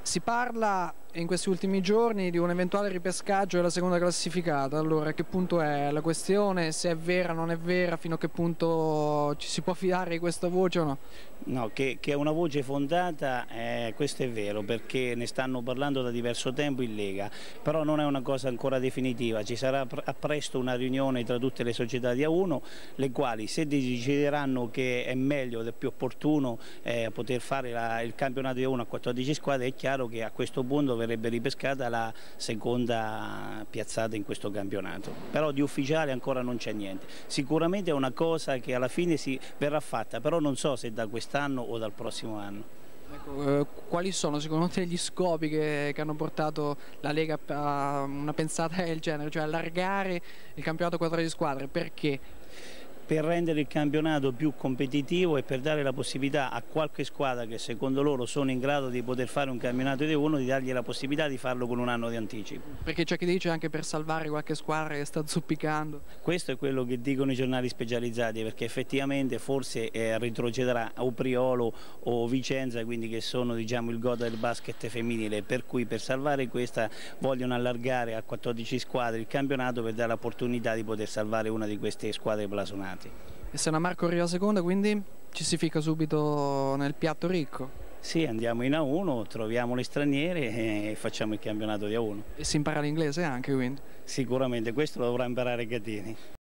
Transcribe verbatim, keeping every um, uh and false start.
Si parla in questi ultimi giorni di un eventuale ripescaggio della seconda classificata. Allora, a che punto è la questione? Se è vera o non è vera? Fino a che punto ci si può fidare di questa voce o no? No, che, che è una voce fondata, eh, questo è vero, perché ne stanno parlando da diverso tempo in Lega, però non è una cosa ancora definitiva. Ci sarà a presto una riunione tra tutte le società di A uno, le quali, se decideranno che è meglio ed è più opportuno eh, poter fare la, il campionato di A uno a quattordici squadre, è chiaro che a questo punto verrebbe ripescata la seconda piazzata in questo campionato. Però di ufficiale ancora non c'è niente. Sicuramente è una cosa che alla fine si verrà fatta, però non so se da quest'anno o dal prossimo anno. Ecco, eh, quali sono secondo te gli scopi che, che hanno portato la Lega a una pensata del genere, cioè allargare il campionato a quattordici squadre? Perché? Per rendere il campionato più competitivo e per dare la possibilità a qualche squadra che secondo loro sono in grado di poter fare un campionato di uno, di dargli la possibilità di farlo con un anno di anticipo. Perché c'è chi dice anche per salvare qualche squadra che sta zoppicando. Questo è quello che dicono i giornali specializzati, perché effettivamente forse eh, retrocederà o Priolo o Vicenza, quindi che sono, diciamo, il Gotha del basket femminile, per cui per salvare questa vogliono allargare a quattordici squadre il campionato per dare l'opportunità di poter salvare una di queste squadre blasonate. E se una Marco arriva seconda, quindi ci si fica subito nel piatto ricco? Sì, andiamo in A uno, troviamo le straniere e facciamo il campionato di A uno. E si impara l'inglese anche, quindi? Sicuramente questo lo dovrà imparare Gattini.